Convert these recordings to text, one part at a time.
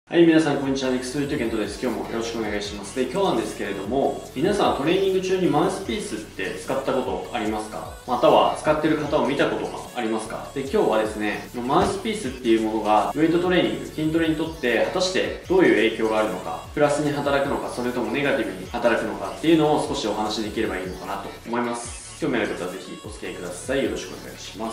はい、皆さんこんにちは。ネクストリートケントです。今日もよろしくお願いします。で、今日なんですけれども、皆さんトレーニング中にマウスピースって使ったことありますか？または使ってる方を見たことがありますか？で、今日はですね、マウスピースっていうものがウェイトトレーニング、筋トレにとって果たしてどういう影響があるのか、プラスに働くのか、それともネガティブに働くのかっていうのを少しお話しできればいいのかなと思います。興味ある方はぜひお付き合いください。よろしくお願いします。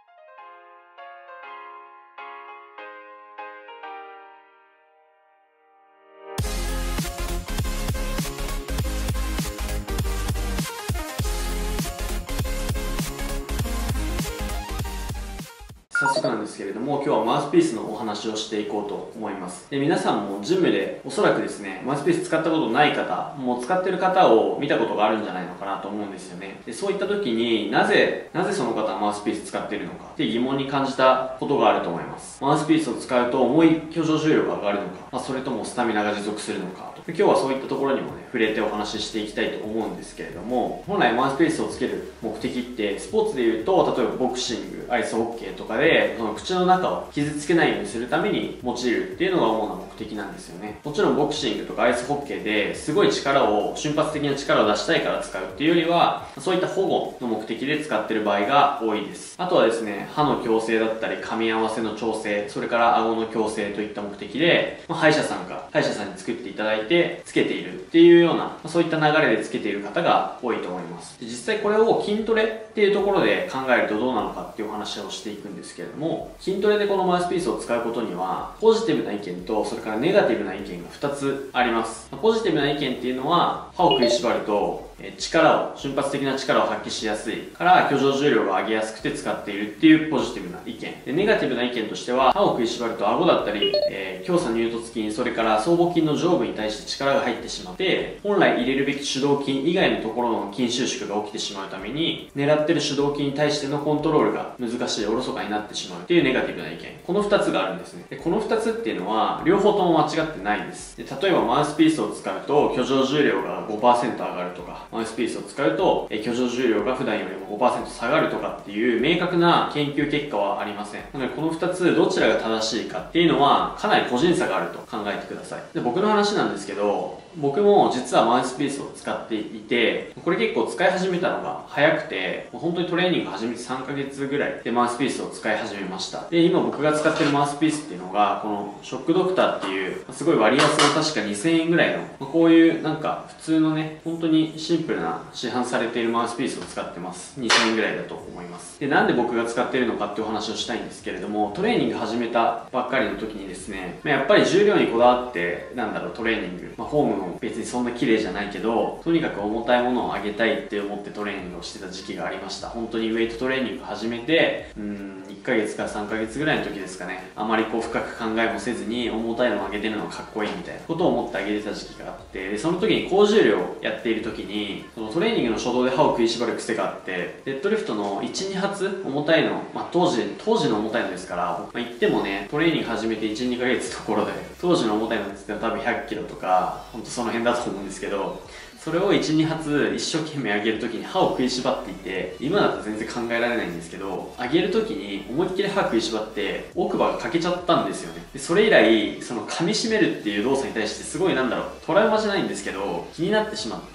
早速なんですけれども、今日はマウスピースのお話をしていこうと思います。で、皆さんもジムでおそらくですね、マウスピース使ったことない方、もう使ってる方を見たことがあるんじゃないのかなと思うんですよね。で、そういった時になぜその方はマウスピース使っているのかって疑問に感じたことがあると思います。マウスピースを使うと重い挙上重量が上がるのか、それともスタミナが持続するのかと。で、今日はそういったところにもね、触れてお話ししていきたいと思うんですけれども、本来マウスピースをつける目的って、スポーツで言うと、例えばボクシング、アイスホッケーとかで、その口の中を傷つけないようにするために用いるっていうのが主な目的なんですよね。もちろんボクシングとかアイスホッケーですごい瞬発的な力を出したいから使うっていうよりは、そういった保護の目的で使ってる場合が多いです。あとはですね、歯の矯正だったり噛み合わせの調整、それから顎の矯正といった目的で、歯医者さんに作っていただいてつけているっていうような、そういった流れでつけている方が多いと思います。で、実際これを筋トレっていうところで考えるとどうなのかっていうお話をしていくんですけれども、筋トレでこのマウスピースを使うことにはポジティブな意見とそれからネガティブな意見が2つあります。ポジティブな意見っていうのは、歯を食いしばると瞬発的な力を発揮しやすいから挙上重量が上げやすくて使っているっていうポジティブな意見で、ネガティブな意見としては、歯を食いしばると顎だったり、胸鎖乳突筋、それから僧帽筋の上部に対して力が入ってしまって、本来入れるべき主導筋以外のところの筋収縮が起きてしまうために、狙ってる主導筋に対してのコントロールが難しい、おろそかになってしまうっていうネガティブな意見、この2つがあるんですね。で、この2つっていうのは両方とも間違ってないです。で、例えばマウスピースを使うと挙上重量が 5% 上がるとか、マウスピースを使うと挙上重量が普段よりも 5% 下がるとかっていう明確な研究結果はありません。なのでこの2つどちらが正しいかっていうのはかなり個人差があると考えてください。で、僕の話なんですけど、僕も実はマウスピースを使っていて、これ結構使い始めたのが早くて、本当にトレーニング始めて3ヶ月ぐらいでマウスピースを使い始めました。で、今僕が使ってるマウスピースっていうのが、このショックドクターっていうすごい割安の確か2000円ぐらいの、こういうなんか普通のね、本当にシンプルな市販されているマウスピースを使ってます。2000円ぐらいだと思います。で、なんで僕が使っているのかっていうお話をしたいんですけれども、トレーニング始めたばっかりの時にですね、やっぱり重量にこだわって、トレーニング、フォームも別にそんな綺麗じゃないけど、とにかく重たいものを上げたいって思ってトレーニングをしてた時期がありました。本当にウェイトトレーニング始めて、1ヶ月か3ヶ月ぐらいの時ですかね。あまりこう深く考えもせずに重たいのを上げてるのがかっこいいみたいなことを思って上げてた時期があって、でその時に高重量をやっている時に、そのトレーニングの初動で歯を食いしばる癖があって、デッドリフトの1、2発重たいの、当時の重たいのですから、言ってもね、トレーニング始めて1、2ヶ月のところで、当時の重たいのって言ったら多分100キロとか、ほんとその辺だと思うんですけど、それを1、2発一生懸命上げるときに歯を食いしばっていて、今だと全然考えられないんですけど、上げるときに思いっきり歯食いしばって奥歯が欠けちゃったんですよね。でそれ以来、その噛み締めるっていう動作に対してすごいトラウマじゃないんですけど、気になってしまって、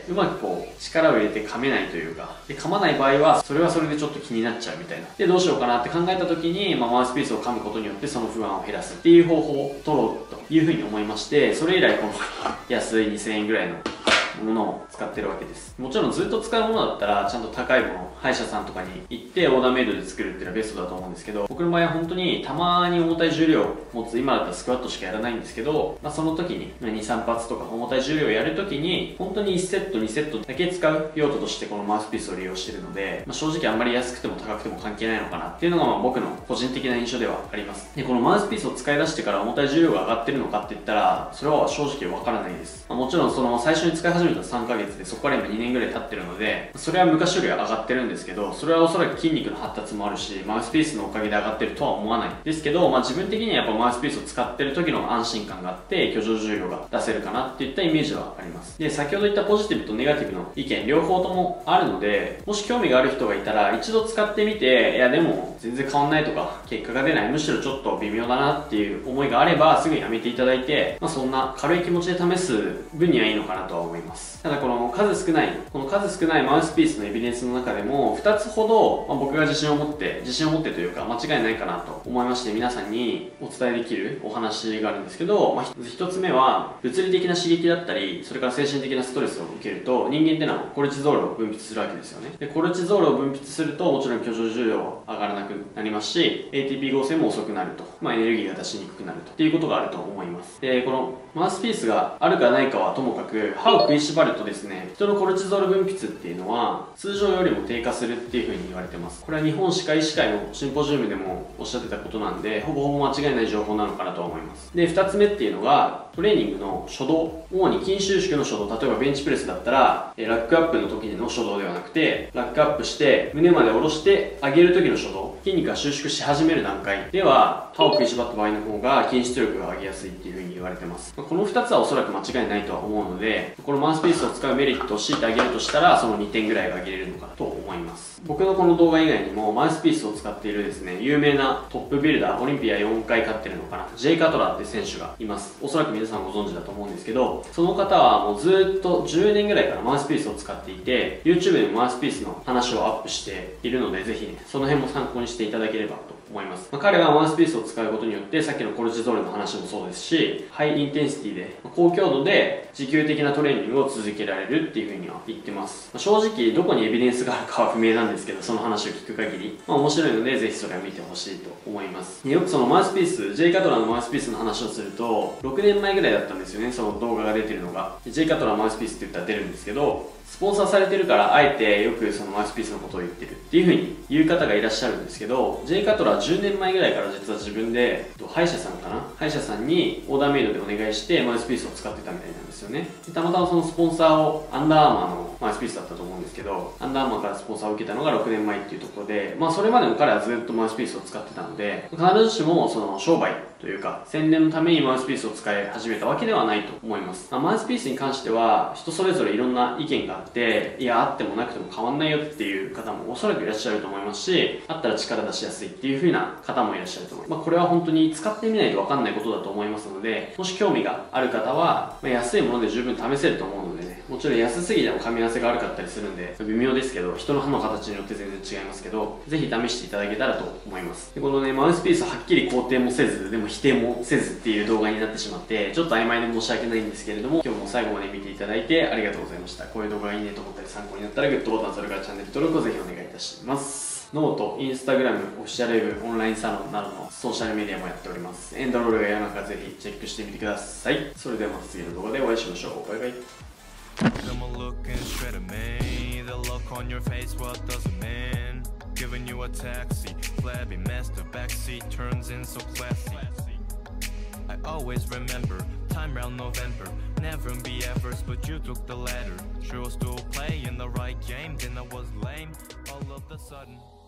うまくこう力を入れて噛めないというか、で噛まない場合はそれはそれでちょっと気になっちゃうみたいな。でどうしようかなって考えたときに、マウスピースを噛むことによってその不安を減らすっていう方法を取ろうというふうに思いまして、それ以来この安い2000円ぐらいのものを使ってるわけです。もちろんずっと使うものだったらちゃんと高いもの、歯医者さんとかに行ってオーダーメイドで作るっていうのはベストだと思うんですけど、僕の場合は本当にたまに重たい重量を持つ、今だったらスクワットしかやらないんですけど、その時に2、3発とか重たい重量をやる時に本当に1セット2セットだけ使う用途としてこのマウスピースを利用しているので、正直あんまり安くても高くても関係ないのかなっていうのが僕の個人的な印象ではあります。でこのマウスピースを使い出してから重たい重量が上がってるのかって言ったら、それは正直わからないです。もちろんその最初に使い始めめた3ヶ月で、そこから今2年ぐらい経ってるので、それは昔よりは上がってるんですけど、それはおそらく筋肉の発達もあるし、マウスピースのおかげで上がってるとは思わないですけど、自分的にはやっぱマウスピースを使ってる時の安心感があって、居城重量が出せるかなっていったイメージはあります。で、先ほど言ったポジティブとネガティブの意見、両方ともあるので、もし興味がある人がいたら、一度使ってみて、いやでも全然変わんないとか、結果が出ない、むしろちょっと微妙だなっていう思いがあれば、すぐやめていただいて、そんな軽い気持ちで試す分にはいいのかなとは思います。ただこの数少ないマウスピースのエビデンスの中でも、2つほど、僕が自信を持ってというか、間違いないかなと思いまして、皆さんにお伝えできるお話があるんですけど、1つ目は、物理的な刺激だったり、それから精神的なストレスを受けると、人間ってのはコルチゾールを分泌するわけですよね。で、コルチゾールを分泌すると、もちろん居城重量は上がらなくなりますし、ATP 合成も遅くなると。エネルギーが出しにくくなると。っていうことがあると思います。で、このマウスピースがあるかないかはともかく、歯を食いしばるとですね、人のコルチゾール分泌っていうのは、通常よりも低下するっていう風に言われてます。これは日本歯科医師会のシンポジウムでもおっしゃってたことなんで、ほぼほぼ間違いない情報なのかなとは思います。で、2つ目っていうのが、トレーニングの初動、主に筋収縮の初動、例えばベンチプレスだったら、ラックアップの時の初動ではなくて、ラックアップして胸まで下ろして上げる時の初動、筋肉が収縮し始める段階では、歯を食いしばった場合の方が筋出力が上げやすいっていう風に言われてます。この2つはおそらく間違いないとは思うので、このマウスピースを使うメリットを強いてあげるとしたら、その2点ぐらいが上げれるのかと思います。僕のこの動画以外にも、マウスピースを使っているですね、有名なトップビルダー、オリンピア4回勝ってるのかな、ジェイ・カトラーって選手がいます。おそらく皆さんご存知だと思うんですけど、その方はもうずっと10年ぐらいからマウスピースを使っていて、YouTube でもマウスピースの話をアップしているので、ぜひね、その辺も参考にしていただければと思います。彼はマウスピースを使うことによって、さっきのコルチゾールの話もそうですし、ハイインテンシティで、高強度で持久的なトレーニングを続けられるっていう風には言ってます。正直、どこにエビデンスがあるかは不明なんですけど、その話を聞く限り、面白いので、ぜひそれを見てほしいと思います。よくそのマウスピース、ジェイ・カトラーのマウスピースの話をすると、6年前ぐらいだったんですよね、その動画が出てるのが。ジェイ・カトラーマウスピースって言ったら出るんですけど、スポンサーされてるからあえてよくそのマウスピースのことを言ってるっていう風に言う方がいらっしゃるんですけど、ジェイ・カトラー10年前ぐらいから実は自分で歯医者さんにオーダーメイドでお願いしてマウスピースを使ってたみたいなんですよね。でたまたまそのスポンサーをアンダーアーマーのマウスピースだったと思うんですけど、アンダーアーマーからスポンサーを受けたのが6年前っていうところで、それまでも彼はずっとマウスピースを使ってたので、必ずしもその商売というか宣伝のためにマウスピースを使い始めたわけではないと思います。マウスピースに関しては人それぞれいろんな意見があって、いやあってもなくても変わんないよっていう方もおそらくいらっしゃると思いますし、あったら力出しやすいっていう風な方もいらっしゃると思います。これは本当に使ってみないと分かんないことだと思いますので、もし興味がある方は、安いもので十分試せると思うのでね、もちろん安すぎても噛み合わせが悪かったりするんで微妙ですけど、人の歯の形によって全然違いますけど、ぜひ試していただけたらと思います。でこのね、マウスピースはっきり肯定もせずでも否定もせずっていう動画になってしまって、ちょっと曖昧で申し訳ないんですけれども、今日も最後まで見ていただいてありがとうございました。こういう動画がいいねと思ったり参考になったらグッドボタン、それからチャンネル登録をぜひお願いいたします。ノート、インスタグラム、オフィシャルウェブ、オンラインサロンなどのソーシャルメディアもやっております。エンドロールが嫌なのかぜひチェックしてみてください。それではまた次の動画でお会いしましょう。バイバイ。Giving you a taxi, flabby master backseat turns in so classy. I always remember, time round November. Never be efforts, but you took the ladder. Chose to play in the right game, then I was lame all of a sudden.